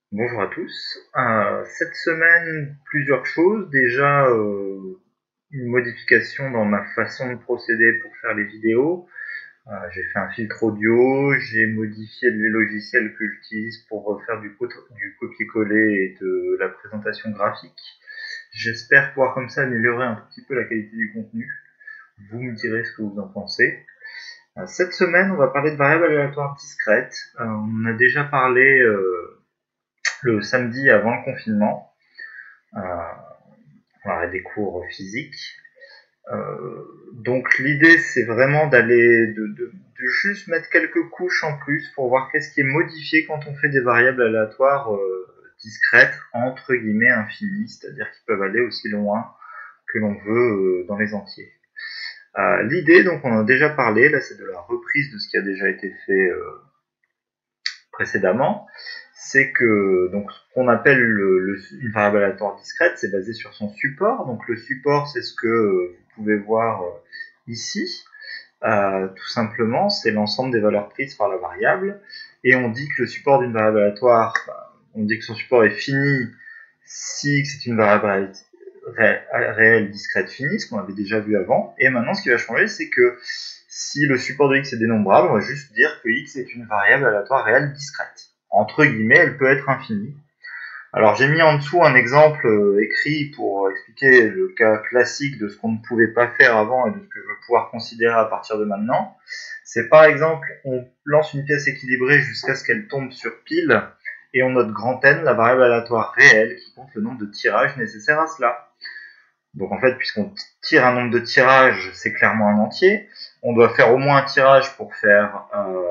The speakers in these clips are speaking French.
Bonjour à tous. Cette semaine, plusieurs choses. Déjà, une modification dans ma façon de procéder pour faire les vidéos. J'ai fait un filtre audio, j'ai modifié les logiciels que j'utilise pour faire du copier-coller et de la présentation graphique. J'espère pouvoir comme ça améliorer un tout petit peu la qualité du contenu. Vous me direz ce que vous en pensez. Cette semaine, on va parler de variables aléatoires discrètes. On en a déjà parlé le samedi avant le confinement. Euh, voilà, des cours physiques. Donc l'idée c'est vraiment de juste mettre quelques couches en plus pour voir qu'est-ce qui est modifié quand on fait des variables aléatoires discrètes entre guillemets infinies, c'est-à-dire qui peuvent aller aussi loin que l'on veut dans les entiers. L'idée, donc on en a déjà parlé, là c'est de la reprise de ce qui a déjà été fait précédemment, c'est que donc ce qu'on appelle une variable aléatoire discrète, c'est basé sur son support. Donc le support, c'est ce que vous pouvez voir ici. Tout simplement, c'est l'ensemble des valeurs prises par la variable. Et on dit que le support d'une variable aléatoire, on dit que son support est fini si c'est une variable réelle discrète finie, ce qu'on avait déjà vu avant. Et maintenant, ce qui va changer, c'est que si le support de x est dénombrable, on va juste dire que x est une variable aléatoire réelle discrète. Entre guillemets, elle peut être infinie. Alors j'ai mis en dessous un exemple écrit pour expliquer le cas classique de ce qu'on ne pouvait pas faire avant et de ce que je vais pouvoir considérer à partir de maintenant. C'est par exemple, on lance une pièce équilibrée jusqu'à ce qu'elle tombe sur pile et on note grand N, la variable aléatoire réelle qui compte le nombre de tirages nécessaires à cela. Donc en fait, puisqu'on tire un nombre de tirages, c'est clairement un entier. On doit faire au moins un tirage pour faire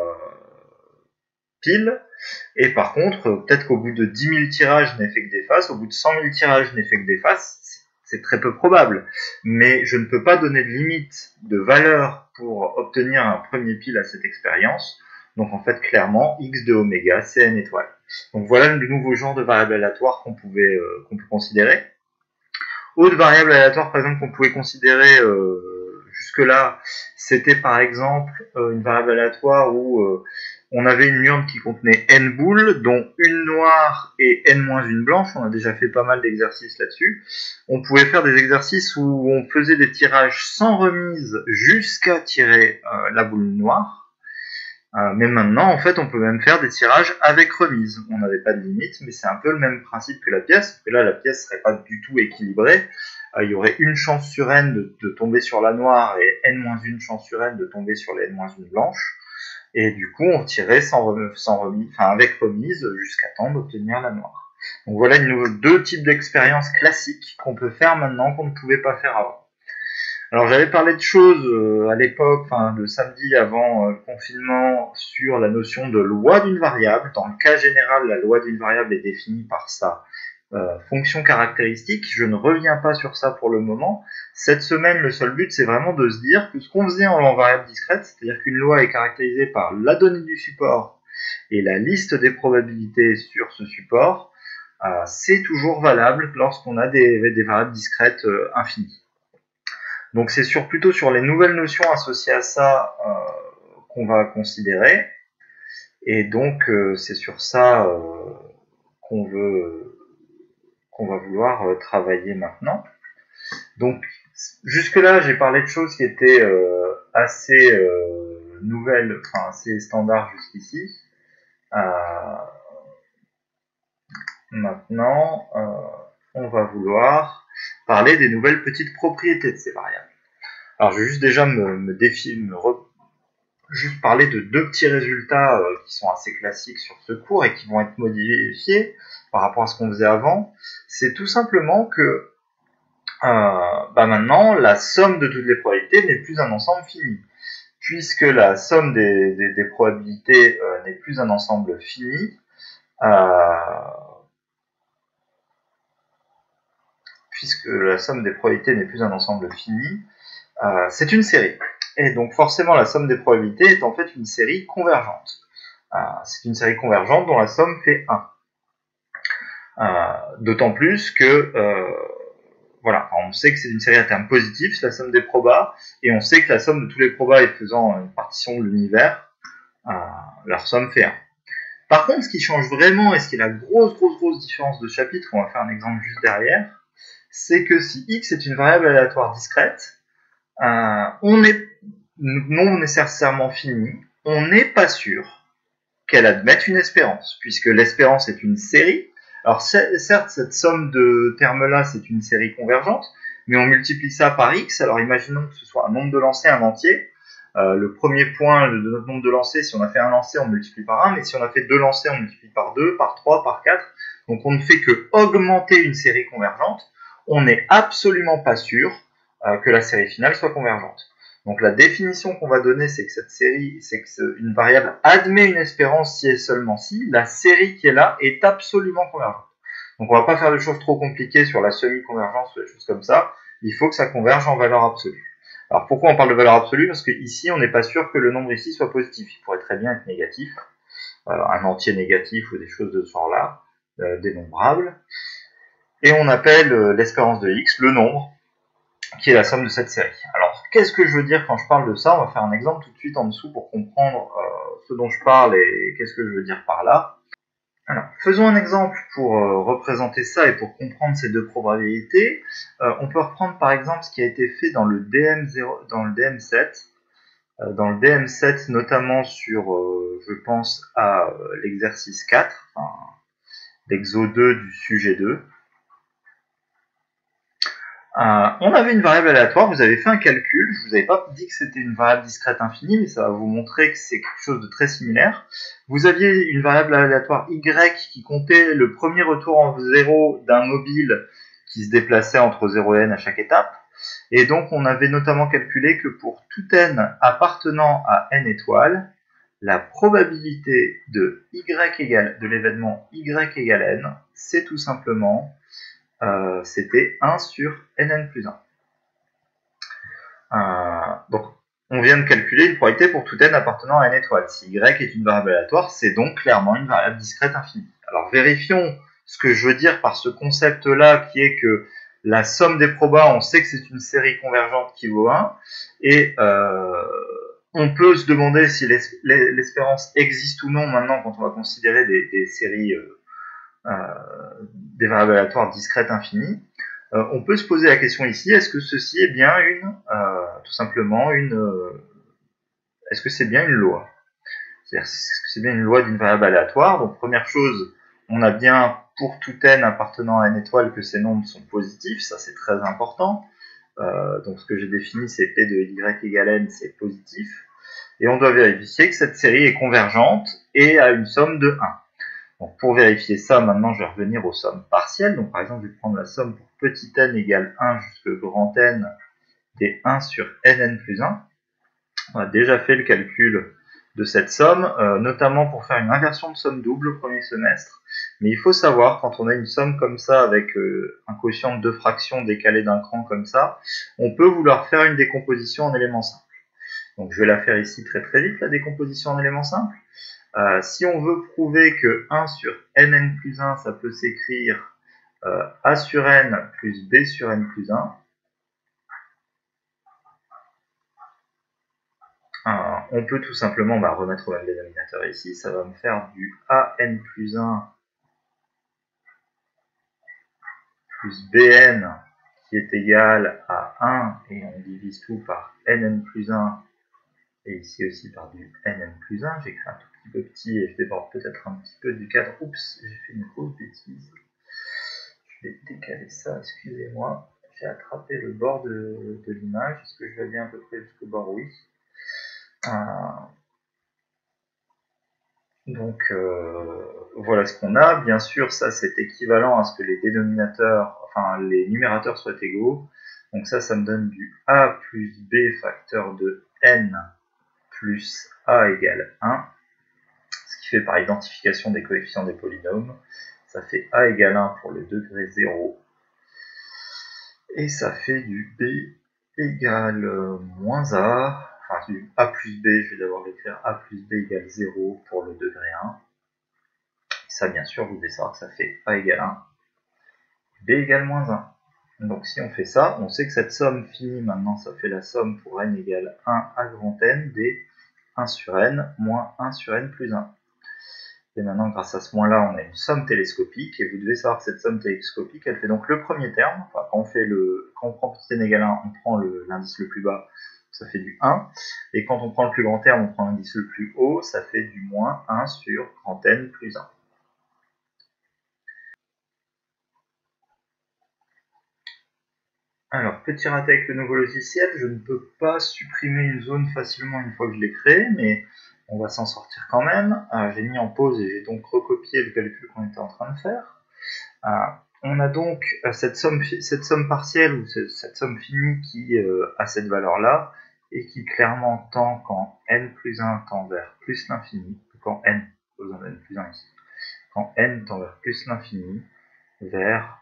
pile. Et par contre, peut-être qu'au bout de 10 000 tirages, je n'ai fait que des faces. Au bout de 100 000 tirages, je n'ai fait que des faces. C'est très peu probable. Mais je ne peux pas donner de limite de valeur pour obtenir un premier pile à cette expérience. Donc en fait, clairement, x de oméga, c'est n étoile. Donc voilà le nouveau genre de variable aléatoire qu'on peut considérer. Autre variable aléatoire, par exemple, qu'on pouvait considérer jusque-là, c'était par exemple une variable aléatoire où on avait une urne qui contenait n boules, dont une noire et n-1 blanche. On a déjà fait pas mal d'exercices là-dessus. On pouvait faire des exercices où on faisait des tirages sans remise jusqu'à tirer la boule noire. Mais maintenant, en fait, on peut même faire des tirages avec remise. On n'avait pas de limite, mais c'est un peu le même principe que la pièce. Parce que là, la pièce serait pas du tout équilibrée. Il y aurait une chance sur n de tomber sur la noire et n-1 chance sur n de tomber sur les n-1 blanches. Et du coup, on tirait avec remise jusqu'à temps d'obtenir la noire. Donc voilà deux types d'expériences classiques qu'on peut faire maintenant qu'on ne pouvait pas faire avant. Alors j'avais parlé de choses à l'époque, le samedi avant le confinement, sur la notion de loi d'une variable. Dans le cas général, la loi d'une variable est définie par sa fonction caractéristique. Je ne reviens pas sur ça pour le moment. Cette semaine, le seul but, c'est vraiment de se dire que ce qu'on faisait en variable discrète, c'est-à-dire qu'une loi est caractérisée par la donnée du support et la liste des probabilités sur ce support, c'est toujours valable lorsqu'on a des variables discrètes infinies. Donc c'est plutôt sur les nouvelles notions associées à ça qu'on va considérer. Et donc c'est sur ça qu'on va vouloir travailler maintenant. Donc jusque-là, j'ai parlé de choses qui étaient assez nouvelles, assez standards jusqu'ici. Maintenant, on va vouloir parler des nouvelles petites propriétés de ces variables. Alors je vais juste déjà juste parler de deux petits résultats qui sont assez classiques sur ce cours et qui vont être modifiés par rapport à ce qu'on faisait avant. C'est tout simplement que maintenant, la somme de toutes les probabilités n'est plus un ensemble fini. Puisque la somme des probabilités n'est plus un ensemble fini, c'est une série. Et donc forcément, la somme des probabilités est en fait une série convergente. C'est une série convergente dont la somme fait 1. D'autant plus que voilà, on sait que c'est une série à terme positif, c'est la somme des probas, et on sait que la somme de tous les probas faisant une partition de l'univers, leur somme fait 1. Par contre, ce qui change vraiment, et ce qui est la grosse différence de chapitre, on va faire un exemple juste derrière, c'est que si x est une variable aléatoire discrète, on est non nécessairement fini, on n'est pas sûr qu'elle admette une espérance, puisque l'espérance est une série. Alors certes, cette somme de termes-là, c'est une série convergente, mais on multiplie ça par x, alors imaginons que ce soit un nombre de lancers, un entier. Le premier point de notre nombre de lancers, si on a fait un lancer, on multiplie par 1, mais si on a fait 2 lancers, on multiplie par 2, par 3, par 4. Donc on ne fait que augmenter une série convergente. On n'est absolument pas sûr que la série finale soit convergente. Donc la définition qu'on va donner, c'est que cette série, c'est qu'une variable admet une espérance si et seulement si la série qui est là est absolument convergente. Donc on va pas faire de choses trop compliquées sur la semi-convergence ou des choses comme ça. Il faut que ça converge en valeur absolue. Alors pourquoi on parle de valeur absolue? Parce que ici, on n'est pas sûr que le nombre ici soit positif. Il pourrait très bien être négatif, un entier négatif ou des choses de ce genre-là, dénombrables. Et on appelle l'espérance de x le nombre qui est la somme de cette série. Alors, qu'est-ce que je veux dire quand je parle de ça? On va faire un exemple tout de suite en dessous pour comprendre ce dont je parle et qu'est-ce que je veux dire par là. Alors, faisons un exemple pour représenter ça et pour comprendre ces deux probabilités. On peut reprendre par exemple ce qui a été fait dans le DM0, dans le DM7. Dans le DM7, notamment sur, je pense, à l'exercice 4, enfin, l'exo 2 du sujet 2. On avait une variable aléatoire, vous avez fait un calcul, je vous avais pas dit que c'était une variable discrète infinie, mais ça va vous montrer que c'est quelque chose de très similaire. Vous aviez une variable aléatoire y qui comptait le premier retour en 0 d'un mobile qui se déplaçait entre 0 et n à chaque étape. Et donc on avait notamment calculé que pour tout n appartenant à n étoiles, la probabilité de l'événement y égale n, c'est tout simplement c'était 1 sur nn plus 1. Donc, on vient de calculer une probabilité pour tout n appartenant à n étoiles. Si y est une variable aléatoire, c'est donc clairement une variable discrète infinie. Alors, vérifions ce que je veux dire par ce concept-là, qui est que la somme des probas, on sait que c'est une série convergente qui vaut 1, et on peut se demander si l'espérance existe ou non maintenant quand on va considérer des séries des variables aléatoires discrètes infinies. On peut se poser la question ici, est-ce que ceci est bien tout simplement est-ce que c'est bien une loi? C'est-à-dire, est-ce que c'est bien une loi d'une variable aléatoire? Donc première chose, on a bien pour tout n appartenant à n étoiles que ces nombres sont positifs, ça c'est très important. Donc ce que j'ai défini, c'est P de y égale n, c'est positif. Et on doit vérifier que cette série est convergente et a une somme de 1. Donc pour vérifier ça, maintenant je vais revenir aux sommes partielles. Donc par exemple, je vais prendre la somme pour petit n égale 1 jusqu'à grand n des 1 sur nn plus 1. On a déjà fait le calcul de cette somme, notamment pour faire une inversion de somme double au premier semestre. Mais il faut savoir, quand on a une somme comme ça, avec un quotient de 2 fractions décalé d'un cran comme ça, on peut vouloir faire une décomposition en éléments simples. Donc je vais la faire ici très vite, la décomposition en éléments simples. Si on veut prouver que 1 sur nn plus 1, ça peut s'écrire a sur n plus b sur n plus 1, on peut tout simplement remettre au même dénominateur ici. Ça va me faire du an plus 1 plus bn qui est égal à 1, et on divise tout par nn plus 1, et ici aussi par du nn plus 1. J'écris un tout petit peu petit et je déborde peut-être un petit peu du cadre. Oups, j'ai fait une grosse bêtise. Je vais décaler ça, excusez-moi. J'ai attrapé le bord de l'image. Est-ce que je vais bien à peu près jusqu'au bord? Oui. Donc voilà ce qu'on a. Bien sûr, ça c'est équivalent à ce que les dénominateurs, enfin les numérateurs soient égaux. Donc ça me donne du a plus b facteur de n plus a égale 1. Ce qui fait par identification des coefficients des polynômes. Ça fait a égale 1 pour le degré 0. Et ça fait du b égale moins a, enfin du a plus b, je vais d'abord l'écrire a plus b égale 0 pour le degré 1. Et ça, bien sûr, vous devez savoir que ça fait a égale 1, b égale moins 1. Donc si on fait ça, on sait que cette somme finie maintenant, ça fait la somme pour n égale 1 à grand n des 1 sur n moins 1 sur n plus 1. Et maintenant, grâce à ce moins-là, on a une somme télescopique, et vous devez savoir que cette somme télescopique, elle fait donc le premier terme. Enfin, quand on prend petit n égale 1, on prend l'indice le plus bas, ça fait du 1. Et quand on prend le plus grand terme, on prend l'indice le plus haut, ça fait du moins 1 sur grand N plus 1. Alors, petit raté avec le nouveau logiciel, je ne peux pas supprimer une zone facilement une fois que je l'ai créée, mais on va s'en sortir quand même. J'ai mis en pause et j'ai donc recopié le calcul qu'on était en train de faire. On a donc cette somme partielle ou cette somme finie qui a cette valeur-là et qui clairement tend quand n plus 1 tend vers plus l'infini, quand n, besoin de n plus 1 ici, quand n tend vers plus l'infini, vers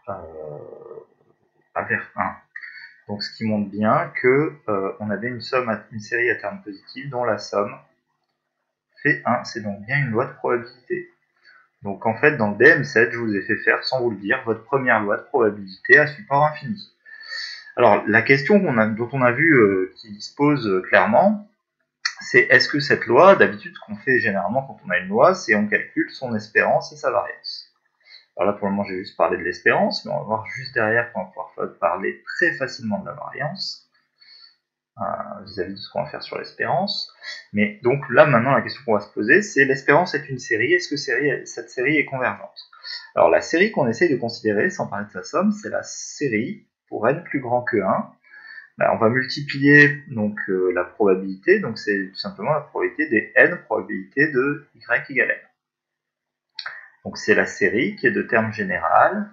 1. Donc ce qui montre bien que on avait une série à terme positif dont la somme fait 1. C'est donc bien une loi de probabilité. Donc en fait, dans le DM7, je vous ai fait faire, sans vous le dire, votre première loi de probabilité à support infini. Alors la question dont on a vu qui se pose clairement, c'est est-ce que cette loi, d'habitude ce qu'on fait généralement quand on a une loi, c'est on calcule son espérance et sa variance. Alors là pour le moment j'ai juste parlé de l'espérance, mais on va voir juste derrière qu'on va pouvoir parler très facilement de la variance vis-à-vis de ce qu'on va faire sur l'espérance. Mais donc là maintenant la question qu'on va se poser, c'est l'espérance est une série, est-ce que cette série est convergente? Alors la série qu'on essaye de considérer, sans parler de sa somme, c'est la série pour n plus grand que 1. On va multiplier donc la probabilité, donc c'est tout simplement la probabilité des n probabilités de y égale n. Donc c'est la série qui est de terme général,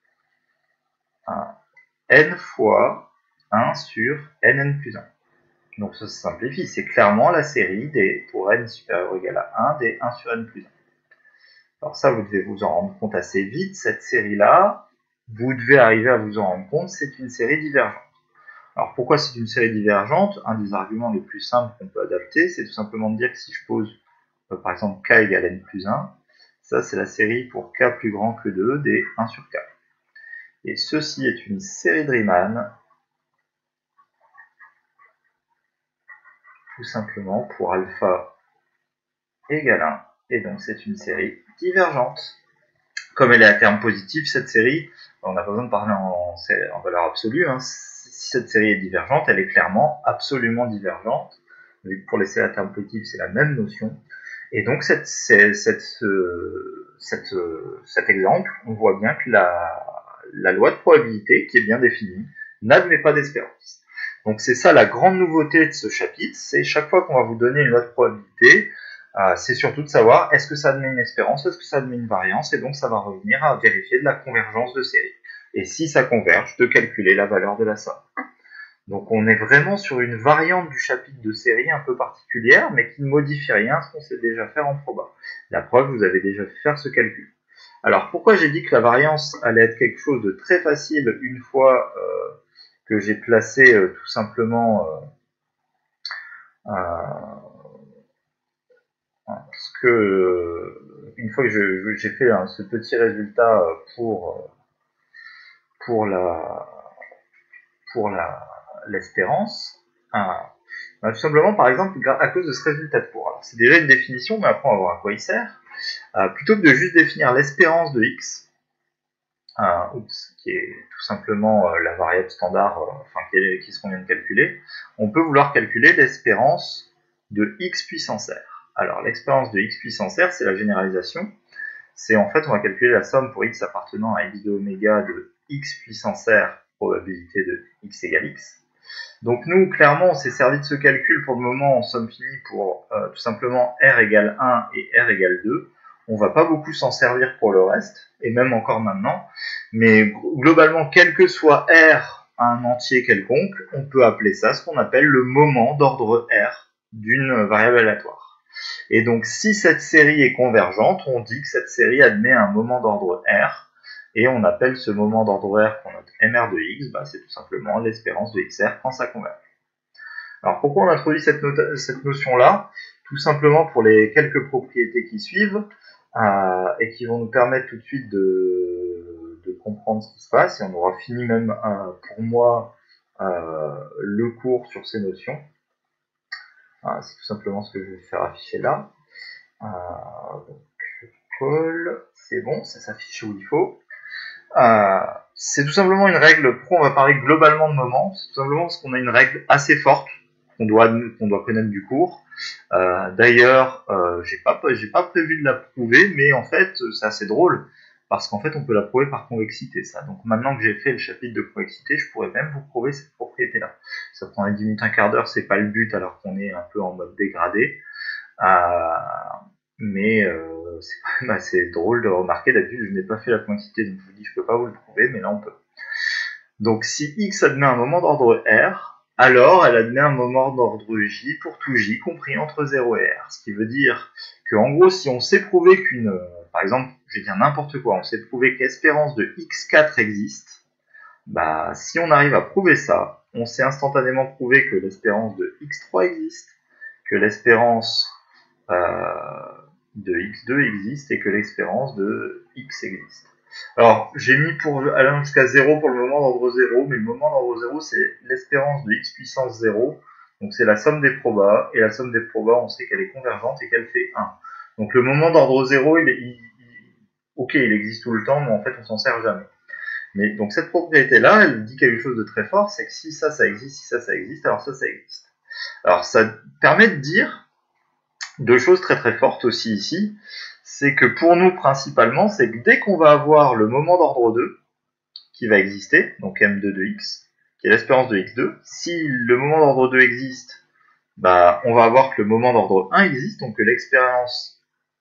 n fois 1 sur nn plus 1. Donc ça se simplifie, c'est clairement la série pour n supérieur ou égal à 1 des 1 sur n plus 1. Alors ça, vous devez vous en rendre compte assez vite, cette série-là, vous devez arriver à vous en rendre compte, c'est une série divergente. Alors pourquoi c'est une série divergente? Un des arguments les plus simples qu'on peut adapter, c'est tout simplement de dire que si je pose par exemple k égale n plus 1, ça c'est la série pour k plus grand que 2 des 1 sur k. Et ceci est une série de Riemann, tout simplement pour alpha égale 1, et donc c'est une série divergente. Comme elle est à terme positif, cette série, on n'a pas besoin de parler en valeur absolue, hein. Si cette série est divergente, elle est clairement absolument divergente. Pour les séries à terme positif, c'est la même notion. Et donc cet exemple, on voit bien que la loi de probabilité, qui est bien définie, n'admet pas d'espérance. Donc c'est ça la grande nouveauté de ce chapitre, c'est chaque fois qu'on va vous donner une loi de probabilité, c'est surtout de savoir est-ce que ça admet une espérance, est-ce que ça admet une variance, et donc ça va revenir à vérifier de la convergence de séries. Et si ça converge, de calculer la valeur de la somme. Donc on est vraiment sur une variante du chapitre de série un peu particulière, mais qui ne modifie rien à ce qu'on sait déjà faire en proba. La preuve, vous avez déjà fait faire ce calcul. Alors pourquoi j'ai dit que la variance allait être quelque chose de très facile une fois que j'ai placé tout simplement parce que une fois que j'ai fait ce petit résultat pour l'espérance, tout simplement par exemple à cause de ce résultat de cours. Alors c'est déjà une définition, mais après on va voir à quoi il sert. Plutôt que de juste définir l'espérance de x, qui est tout simplement la variable standard, qui est ce qu'on vient de calculer, on peut vouloir calculer l'espérance de x puissance r. Alors l'espérance de x puissance r, c'est la généralisation. C'est en fait, on va calculer la somme pour x appartenant à x de oméga de x puissance r, probabilité de x égale x. Donc nous, clairement, on s'est servi de ce calcul pour le moment en somme finie pour tout simplement r égale 1 et r égale 2. On va pas beaucoup s'en servir pour le reste, et même encore maintenant. Mais globalement, quel que soit r à un entier quelconque, on peut appeler ça ce qu'on appelle le moment d'ordre r d'une variable aléatoire. Et donc, si cette série est convergente, on dit que cette série admet un moment d'ordre r, et on appelle ce moment d'ordre r qu'on note mr de x, c'est tout simplement l'espérance de xr quand ça converge. Alors pourquoi on introduit cette notion-là? Tout simplement pour les quelques propriétés qui suivent, et qui vont nous permettre tout de suite de comprendre ce qui se passe, et on aura fini même pour moi le cours sur ces notions. C'est tout simplement ce que je vais faire afficher là. Donc, call, c'est bon, ça s'affiche où il faut. C'est tout simplement une règle, pourquoi on va parler globalement de moment, c'est tout simplement parce qu'on a une règle assez forte qu'on doit connaître du cours. D'ailleurs, j'ai pas prévu de la prouver, mais en fait, c'est assez drôle, parce qu'en fait, on peut la prouver par convexité, ça. Donc maintenant que j'ai fait le chapitre de convexité, je pourrais même vous prouver cette propriété-là. Ça prendrait 10 minutes, un quart d'heure, c'est pas le but, alors qu'on est un peu en mode dégradé. Mais c'est quand même assez drôle de remarquer, d'habitude je n'ai pas fait la convexité, donc je vous dis je peux pas vous le prouver, mais là on peut. Donc si x admet un moment d'ordre R, alors elle admet un moment d'ordre J pour tout J compris entre 0 et R. Ce qui veut dire que en gros si on sait prouver qu'une, par exemple, je vais dire n'importe quoi, on sait prouver que l'espérance de x4 existe, bah si on arrive à prouver ça, on sait instantanément prouver que l'espérance de x3 existe, que l'espérance de x2 existe et que l'espérance de x existe. Alors, j'ai mis pour aller jusqu'à 0 pour le moment d'ordre 0, mais le moment d'ordre 0, c'est l'espérance de x puissance 0, donc c'est la somme des probas, et la somme des probas, on sait qu'elle est convergente et qu'elle fait 1. Donc le moment d'ordre 0, ok, il existe tout le temps, mais en fait, on s'en sert jamais. Mais donc cette propriété-là, elle dit quelque chose de très fort, c'est que si ça existe, si ça existe, alors ça existe. Alors ça permet de dire deux choses très très fortes aussi ici, c'est que pour nous principalement, c'est que dès qu'on va avoir le moment d'ordre 2 qui va exister, donc m2 de x, qui est l'espérance de x2, si le moment d'ordre 2 existe, bah, on va avoir que le moment d'ordre 1 existe, donc que l'espérance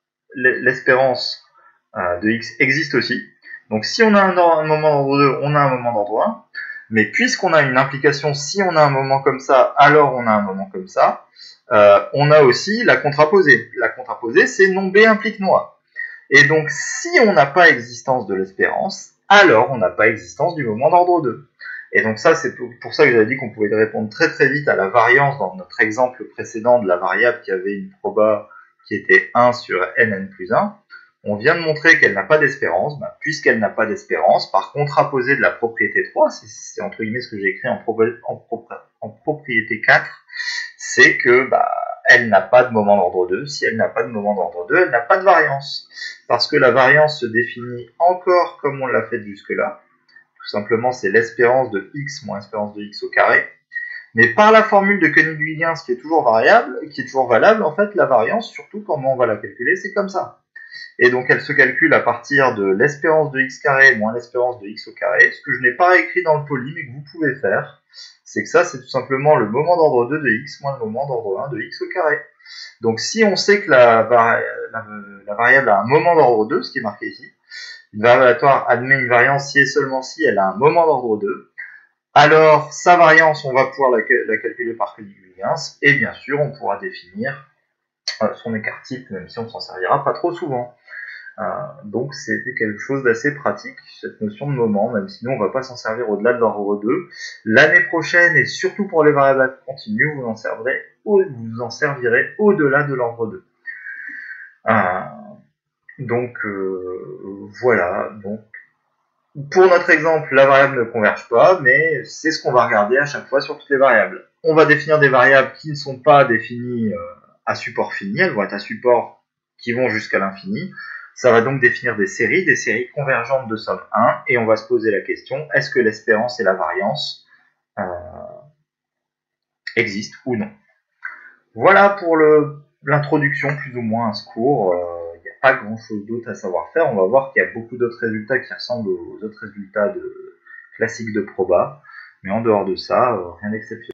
de x existe aussi. Donc si on a un moment d'ordre 2, on a un moment d'ordre 1, mais puisqu'on a une implication, si on a un moment comme ça, alors on a un moment comme ça, on a aussi la contraposée. La contraposée, c'est non B implique non A. Et donc, si on n'a pas existence de l'espérance, alors on n'a pas existence du moment d'ordre 2. Et donc ça, c'est pour ça que j'avais dit qu'on pouvait répondre très très vite à la variance dans notre exemple précédent de la variable qui avait une proba qui était 1 sur nn plus 1. On vient de montrer qu'elle n'a pas d'espérance. Ben, puisqu'elle n'a pas d'espérance, par contraposé de la propriété 3, c'est entre guillemets ce que j'ai écrit en propriété 4, c'est que elle n'a pas de moment d'ordre 2. Si elle n'a pas de moment d'ordre 2, elle n'a pas de variance. Parce que la variance se définit encore comme on l'a fait jusque-là. Tout simplement, c'est l'espérance de x moins l'espérance de x au carré. Mais par la formule de Koenig-Huygens qui est toujours variable, qui est toujours valable, en fait, la variance, surtout comment on va la calculer, c'est comme ça. Et donc, elle se calcule à partir de l'espérance de x carré moins l'espérance de x au carré. Ce que je n'ai pas écrit dans le poly, mais que vous pouvez faire, c'est que ça, c'est tout simplement le moment d'ordre 2 de x moins le moment d'ordre 1 de x au carré. Donc, si on sait que la variable a un moment d'ordre 2, ce qui est marqué ici, une variable aléatoire admet une variance si et seulement si elle a un moment d'ordre 2, alors sa variance, on va pouvoir la calculer par Koenig-Huygens, et bien sûr, on pourra définir son écart type, même si on s'en servira pas trop souvent. Donc c'était quelque chose d'assez pratique, cette notion de moment, même si nous on ne va pas s'en servir au-delà de l'ordre 2. L'année prochaine, et surtout pour les variables continues, vous en servirez au-delà de l'ordre 2. Donc voilà. Donc, pour notre exemple, la variable ne converge pas, mais c'est ce qu'on va regarder à chaque fois sur toutes les variables. On va définir des variables qui ne sont pas définies à support fini, elles vont être à support qui vont jusqu'à l'infini. Ça va donc définir des séries convergentes de somme 1, et on va se poser la question, est-ce que l'espérance et la variance existent ou non? Voilà pour l'introduction plus ou moins à ce cours. Il n'y a pas grand chose d'autre à savoir faire. On va voir qu'il y a beaucoup d'autres résultats qui ressemblent aux autres résultats classiques de proba, mais en dehors de ça, rien d'exceptionnel.